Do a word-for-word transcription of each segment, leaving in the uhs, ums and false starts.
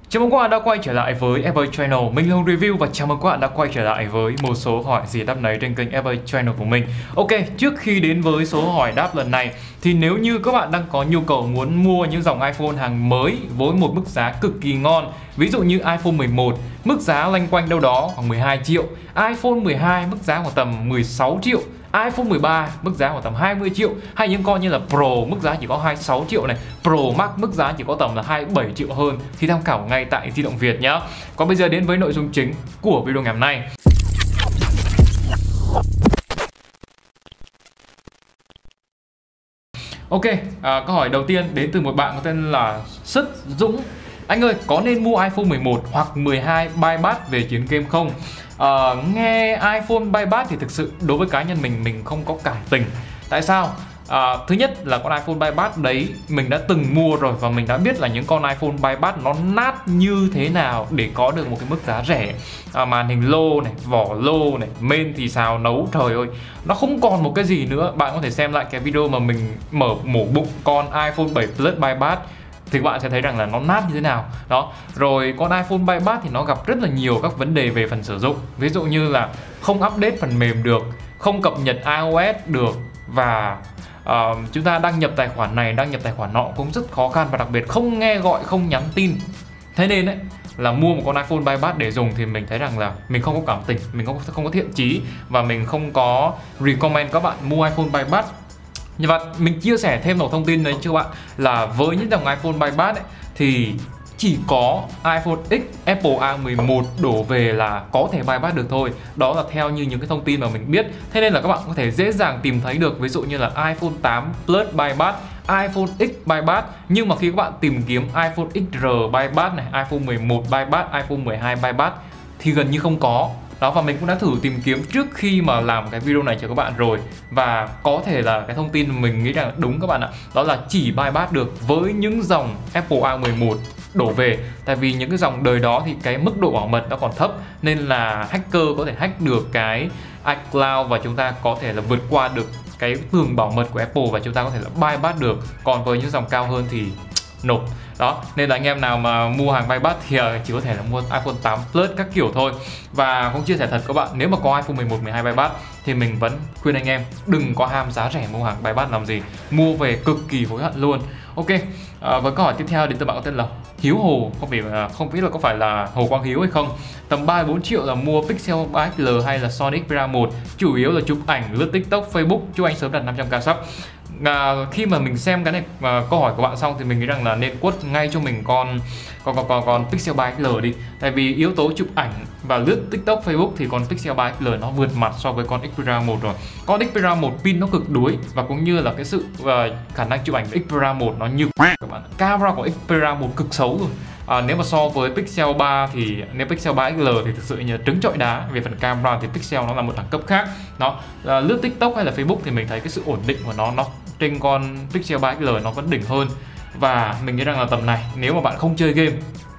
Chào mừng các bạn đã quay trở lại với ép a Channel. Mình là Hùng Review và chào mừng các bạn đã quay trở lại với một số hỏi gì đáp nấy trên kênh ép a Channel của mình. Ok, trước khi đến với số hỏi đáp lần này thì nếu như các bạn đang có nhu cầu muốn mua những dòng iPhone hàng mới với một mức giá cực kỳ ngon, ví dụ như iPhone mười một, mức giá loanh quanh đâu đó khoảng mười hai triệu, iPhone mười hai mức giá khoảng tầm mười sáu triệu, iPhone mười ba mức giá khoảng tầm hai mươi triệu, hay những con như là Pro mức giá chỉ có hai mươi sáu triệu này, Pro Max mức giá chỉ có tầm là hai mươi bảy triệu hơn thì tham khảo ngay tại Di động Việt nhé. Còn bây giờ đến với nội dung chính của video ngày hôm nay. Ok, à, câu hỏi đầu tiên đến từ một bạn có tên là Sức Dũng. Anh ơi, có nên mua iPhone mười một hoặc mười hai buy bát về chiến game không? À, nghe iPhone buy bát thì thực sự đối với cá nhân mình mình không có cảm tình. Tại sao? À, thứ nhất là con iPhone buy bát đấy mình đã từng mua rồi và mình đã biết là những con iPhone buy bát nó nát như thế nào để có được một cái mức giá rẻ. À, màn hình lô này, vỏ lô này, main thì xào nấu, trời ơi, nó không còn một cái gì nữa. Bạn có thể xem lại cái video mà mình mở mổ bụng con iPhone bảy Plus buy bát thì các bạn sẽ thấy rằng là nó nát như thế nào. Đó. Rồi con iPhone buy bát thì nó gặp rất là nhiều các vấn đề về phần sử dụng. Ví dụ như là không update phần mềm được, không cập nhật iOS được, và uh, chúng ta đăng nhập tài khoản này, đăng nhập tài khoản nọ cũng rất khó khăn, và đặc biệt không nghe gọi, không nhắn tin. Thế nên đấy là mua một con iPhone buy bát để dùng thì mình thấy rằng là mình không có cảm tình, mình không, không có thiện chí, và mình không có recommend các bạn mua iPhone buy bát. Và mình chia sẻ thêm một thông tin đấy cho các bạn là với những dòng iPhone buy bát ấy, thì chỉ có iPhone X, Apple A mười một đổ về là có thể buy bát được thôi. Đó là theo như những cái thông tin mà mình biết. Thế nên là các bạn có thể dễ dàng tìm thấy được, ví dụ như là iPhone tám Plus buy bát, iPhone X buy bát. Nhưng mà khi các bạn tìm kiếm iPhone ích rờ buy bát này, iPhone mười một buy bát, iPhone mười hai buy bát thì gần như không có. Đó, và mình cũng đã thử tìm kiếm trước khi mà làm cái video này cho các bạn rồi, và có thể là cái thông tin mình nghĩ rằng đúng các bạn ạ. Đó là chỉ buy bát được với những dòng Apple A mười một đổ về. Tại vì những cái dòng đời đó thì cái mức độ bảo mật nó còn thấp, nên là hacker có thể hack được cái iCloud và chúng ta có thể là vượt qua được cái tường bảo mật của Apple và chúng ta có thể là buy bát được. Còn với những dòng cao hơn thì nộp. Đó, nên là anh em nào mà mua hàng buy bát thì chỉ có thể là mua iPhone tám Plus các kiểu thôi. Và cũng chia sẻ thật các bạn, nếu mà có iPhone mười một, mười hai buy bát thì mình vẫn khuyên anh em đừng có ham giá rẻ mua hàng buy bát làm gì, mua về cực kỳ hối hận luôn. Ok, à, với câu hỏi tiếp theo đến từ bạn có tên là Hiếu Hồ, không biết là không biết là có phải là Hồ Quang Hiếu hay không. Tầm ba mươi bốn triệu là mua Pixel ba ích lờ hay là Sony Xperia một, chủ yếu là chụp ảnh, lướt TikTok, Facebook. Chúc anh sớm đạt năm trăm k sub. À, khi mà mình xem cái này à, câu hỏi của bạn xong thì mình nghĩ rằng là nên quất ngay cho mình con con con con, con Pixel ba ích lờ đi. Tại vì yếu tố chụp ảnh và lướt TikTok, Facebook thì con Pixel ba ích lờ nó vượt mặt so với con Xperia một rồi. Con Xperia một pin nó cực đuối và cũng như là cái sự uh, khả năng chụp ảnh của Xperia một nó như các bạn. Camera của Xperia một cực xấu rồi. À, nếu mà so với Pixel ba thì nếu Pixel ba ích lờ thì thực sự như trứng trọi đá. Về phần camera thì Pixel nó là một đẳng cấp khác. Nó à, lướt TikTok hay là Facebook thì mình thấy cái sự ổn định của nó nó trên con Pixel ba ích lờ nó vẫn đỉnh hơn. Và mình nghĩ rằng là tầm này nếu mà bạn không chơi game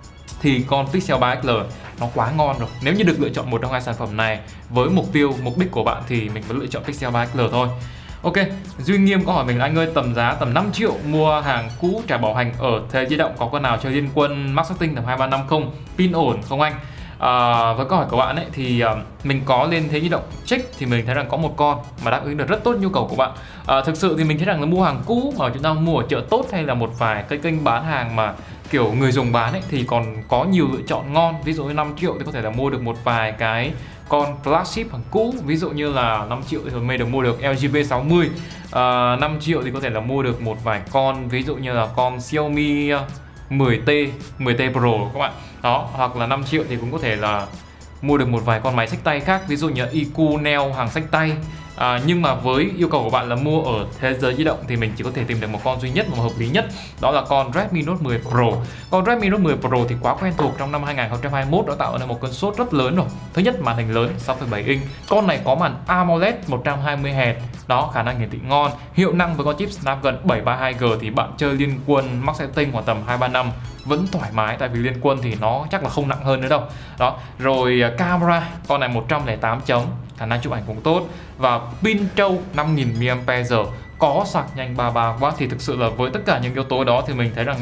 thì con Pixel ba ích lờ nó quá ngon rồi. Nếu như được lựa chọn một trong hai sản phẩm này với mục tiêu, mục đích của bạn thì mình vẫn lựa chọn Pixel ba ích lờ thôi. Ok, Duy Nghiêm có hỏi mình là anh ơi, tầm giá tầm năm triệu mua hàng cũ trả bảo hành ở Thế Di Động có con nào chơi Liên Quân Max Setting tầm hai ba năm không? Pin ổn không anh? À, với câu hỏi của bạn ấy thì uh, mình có lên Thế Di Động check thì mình thấy rằng có một con mà đáp ứng được rất tốt nhu cầu của bạn. À, thực sự thì mình thấy rằng là mua hàng cũ mà chúng ta mua ở chợ tốt hay là một vài cái kênh bán hàng mà kiểu người dùng bán ấy thì còn có nhiều lựa chọn ngon. Ví dụ như năm triệu thì có thể là mua được một vài cái con flagship hàng cũ, ví dụ như là năm triệu thì mình được mua được L G V sáu mươi, à, năm triệu thì có thể là mua được một vài con ví dụ như là con Xiaomi mười T, mười T Pro các bạn. Đó, hoặc là năm triệu thì cũng có thể là mua được một vài con máy xách tay khác, ví dụ như i quy Neo hàng xách tay. À, nhưng mà với yêu cầu của bạn là mua ở thế giới di động thì mình chỉ có thể tìm được một con duy nhất mà hợp lý nhất, đó là con Redmi Note mười Pro. Con Redmi Note mười Pro thì quá quen thuộc, trong năm hai nghìn không trăm hai mươi mốt đã tạo ra một cơn sốt rất lớn rồi. Thứ nhất, màn hình lớn sáu phẩy bảy inch, con này có màn AMOLED một trăm hai mươi héc, đó, khả năng hiển thị ngon, hiệu năng với con chip Snapdragon bảy ba hai G thì bạn chơi Liên Quân Max Setting khoảng tầm hai ba năm vẫn thoải mái, tại vì Liên Quân thì nó chắc là không nặng hơn nữa đâu. Đó, rồi camera, con này một trăm lẻ tám chấm, khả năng chụp ảnh cũng tốt, và pin trâu năm nghìn mi li am pe giờ, có sạc nhanh ba mươi ba oát. Thì thực sự là với tất cả những yếu tố đó thì mình thấy rằng là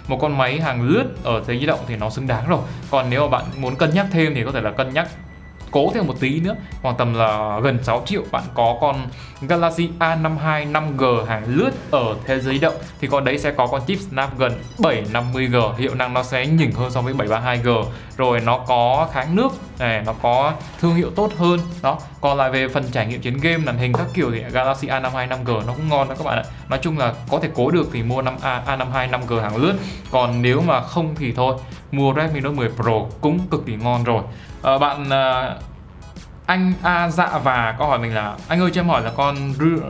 một con máy hàng lướt ở thế di động thì nó xứng đáng rồi. Còn nếu mà bạn muốn cân nhắc thêm thì có thể là cân nhắc cố thêm một tí nữa, khoảng tầm là gần sáu triệu bạn có con Galaxy A năm mươi hai năm G hàng lướt ở thế giới di động, thì con đấy sẽ có con chip Snapdragon bảy năm mươi G, hiệu năng nó sẽ nhỉnh hơn so với bảy ba hai G, rồi nó có kháng nước này, nó có thương hiệu tốt hơn đó. Còn lại về phần trải nghiệm chiến game, màn hình các kiểu thì Galaxy A năm mươi hai năm G nó cũng ngon đó các bạn ạ. Nói chung là có thể cố được thì mua năm A A năm mươi hai năm G hàng lướt, còn nếu mà không thì thôi mua Redmi Note mười Pro cũng cực kỳ ngon rồi. À, bạn à, anh A Dạ và có hỏi mình là anh ơi cho em hỏi là con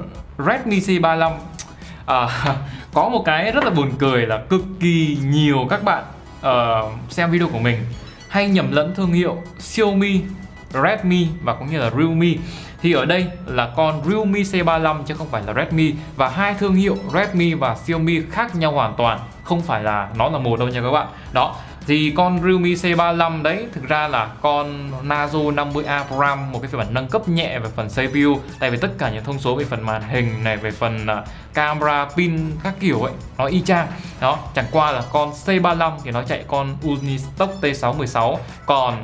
Redmi C ba mươi lăm à, có một cái rất là buồn cười là cực kỳ nhiều các bạn uh, xem video của mình hay nhầm lẫn thương hiệu Xiaomi, Redmi và cũng như là Realme. Thì ở đây là con Realme C ba mươi lăm chứ không phải là Redmi, và hai thương hiệu Redmi và Xiaomi khác nhau hoàn toàn, không phải là nó là một đâu nha các bạn. Đó, thì con Realme C ba mươi lăm đấy thực ra là con Nazo năm mươi A Prime, một cái phiên bản nâng cấp nhẹ về phần xê pê u, tại vì tất cả những thông số về phần màn hình này, về phần uh, camera, pin các kiểu ấy nó y chang. Đó, chẳng qua là con C ba mươi lăm thì nó chạy con Unistock T sáu một sáu, còn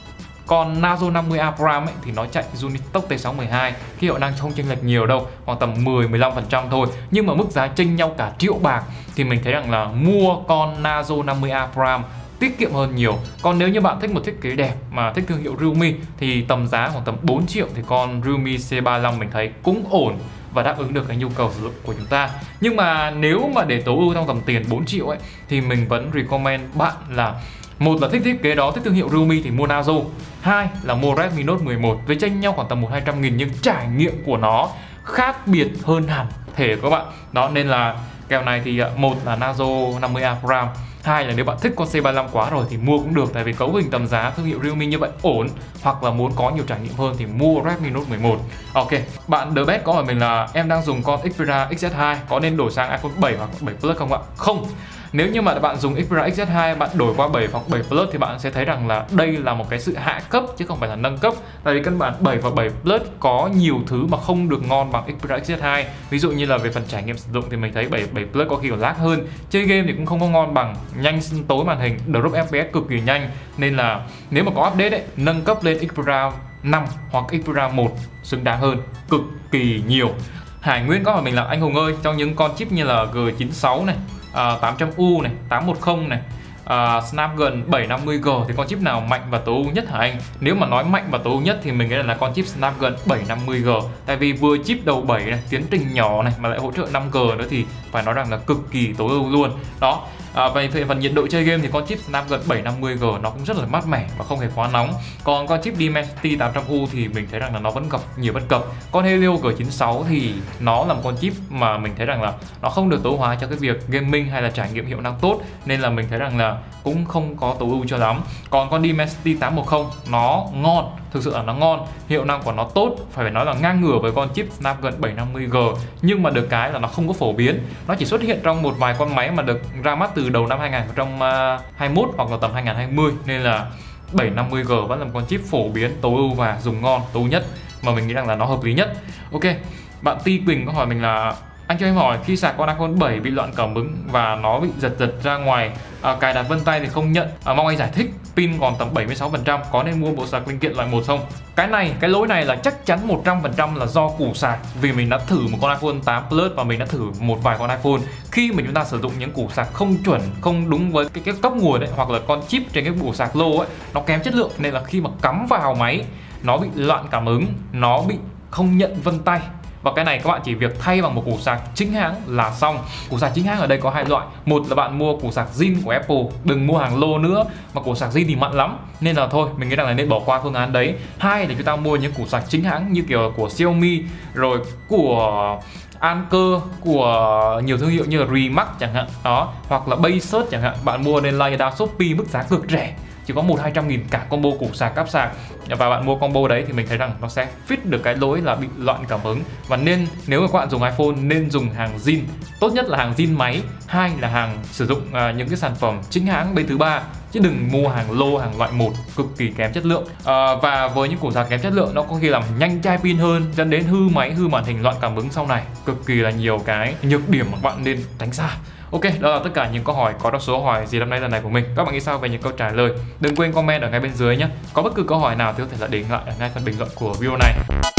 con Nazo năm mươi A Prime ấy, thì nó chạy Unistock T sáu một hai. Cái hiệu năng không chênh lệch nhiều đâu, khoảng tầm mười mười lăm phần trăm thôi. Nhưng mà mức giá chênh nhau cả triệu bạc thì mình thấy rằng là mua con Nazo năm mươi A Prime tiết kiệm hơn nhiều. Còn nếu như bạn thích một thiết kế đẹp mà thích thương hiệu Realme thì tầm giá khoảng tầm bốn triệu thì con Realme C ba mươi lăm mình thấy cũng ổn và đáp ứng được cái nhu cầu sử dụng của chúng ta. Nhưng mà nếu mà để tối ưu trong tầm tiền bốn triệu ấy thì mình vẫn recommend bạn là một là thích thiết kế đó, thích thương hiệu Realme thì mua Nazo, hai là mua Redmi Note mười một, với chênh nhau khoảng tầm một hai trăm nghìn nhưng trải nghiệm của nó khác biệt hơn hẳn thể các bạn. Đó nên là kèo này thì một là Nazo năm mươi A Prime, hai là nếu bạn thích con C ba mươi lăm quá rồi thì mua cũng được, tại vì cấu hình tầm giá thương hiệu Realme như vậy ổn, hoặc là muốn có nhiều trải nghiệm hơn thì mua Redmi Note mười một. Ok, bạn The Best có hỏi mình là em đang dùng con Xperia X Z hai có nên đổi sang iPhone bảy hoặc bảy Plus không ạ? Không. Nếu như mà bạn dùng Xperia X Z hai bạn đổi qua bảy hoặc bảy Plus thì bạn sẽ thấy rằng là đây là một cái sự hạ cấp chứ không phải là nâng cấp. Tại vì căn bản bảy và bảy Plus có nhiều thứ mà không được ngon bằng Xperia X Z hai. Ví dụ như là về phần trải nghiệm sử dụng thì mình thấy bảy, bảy Plus có khi còn lag hơn. Chơi game thì cũng không có ngon bằng, nhanh tối màn hình, drop ép pê ét cực kỳ nhanh. Nên là nếu mà có update ấy, nâng cấp lên Xperia năm hoặc Xperia một xứng đáng hơn cực kỳ nhiều. Hải Nguyên có hỏi mình là anh Hùng ơi, trong những con chip như là G chín sáu này, Uh, tám trăm U này, tám một không này, uh, Snapdragon bảy năm mươi G thì con chip nào mạnh và tối ưu nhất hả anh? Nếu mà nói mạnh và tối ưu nhất thì mình nghĩ là con chip Snapdragon bảy năm mươi G, tại vì vừa chip đầu bảy này, tiến trình nhỏ này mà lại hỗ trợ năm G nữa thì phải nói rằng là cực kỳ tối ưu luôn. Đó. À, về phần nhiệt độ chơi game thì con chip Snapdragon bảy năm mươi G nó cũng rất là mát mẻ và không hề quá nóng. Còn con chip Dimensity tám trăm U thì mình thấy rằng là nó vẫn gặp nhiều bất cập. Con Helio G chín sáu thì nó là một con chip mà mình thấy rằng là nó không được tối ưu hóa cho cái việc gaming hay là trải nghiệm hiệu năng tốt, nên là mình thấy rằng là cũng không có tối ưu cho lắm. Còn con Dimensity tám một không nó ngon, thực sự là nó ngon, hiệu năng của nó tốt, phải nói là ngang ngửa với con chip Snapdragon bảy năm mươi G, nhưng mà được cái là nó không có phổ biến, nó chỉ xuất hiện trong một vài con máy mà được ra mắt từ đầu năm hai nghìn không trăm hai mươi mốt hoặc là tầm hai nghìn không trăm hai mươi, nên là bảy năm mươi G vẫn là một con chip phổ biến, tối ưu và dùng ngon, tối ưu nhất mà mình nghĩ rằng là nó hợp lý nhất. Ok, bạn Ti Quỳnh có hỏi mình là anh cho em hỏi khi sạc con iPhone bảy bị loạn cảm ứng và nó bị giật giật ra ngoài, à, cài đặt vân tay thì không nhận, à, mong anh giải thích. Pin còn tầm bảy mươi sáu phần trăm, có nên mua bộ sạc linh kiện loại một không? Cái này, cái lỗi này là chắc chắn một trăm phần trăm là do củ sạc, vì mình đã thử một con iPhone tám Plus và mình đã thử một vài con iPhone. Khi mà chúng ta sử dụng những củ sạc không chuẩn, không đúng với cái, cái cấp nguồn ấy, hoặc là con chip trên cái củ sạc lô ấy nó kém chất lượng, nên là khi mà cắm vào máy nó bị loạn cảm ứng, nó bị không nhận vân tay. Và cái này các bạn chỉ việc thay bằng một củ sạc chính hãng là xong. Củ sạc chính hãng ở đây có hai loại. Một là bạn mua củ sạc zin của Apple, đừng mua hàng lô nữa, mà củ sạc zin thì mặn lắm, nên là thôi mình nghĩ rằng là nên bỏ qua phương án đấy. Hai là chúng ta mua những củ sạc chính hãng như kiểu của Xiaomi, rồi của Anker, của nhiều thương hiệu như là Remax chẳng hạn đó, hoặc là Basesearch chẳng hạn. Bạn mua lên Lazada, Shopee mức giá cực rẻ, chỉ có một hai trăm nghìn cả combo củ sạc cáp sạc, và bạn mua combo đấy thì mình thấy rằng nó sẽ fit được cái lỗi là bị loạn cảm ứng. Và nên nếu mà các bạn dùng iPhone nên dùng hàng zin, tốt nhất là hàng zin máy, hai là hàng sử dụng uh, những cái sản phẩm chính hãng bên thứ ba, chứ đừng mua hàng lô, hàng loại một cực kỳ kém chất lượng. À, và với những củ sạc kém chất lượng nó có khi làm nhanh chai pin hơn, dẫn đến hư máy, hư màn hình, loạn cảm ứng sau này, cực kỳ là nhiều cái nhược điểm mà bạn nên tránh xa. Ok, đó là tất cả những câu hỏi có trong số hỏi gì năm nay lần này của mình. Các bạn nghĩ sao về những câu trả lời? Đừng quên comment ở ngay bên dưới nhé. Có bất cứ câu hỏi nào thì có thể là để lại ở ngay phần bình luận của video này.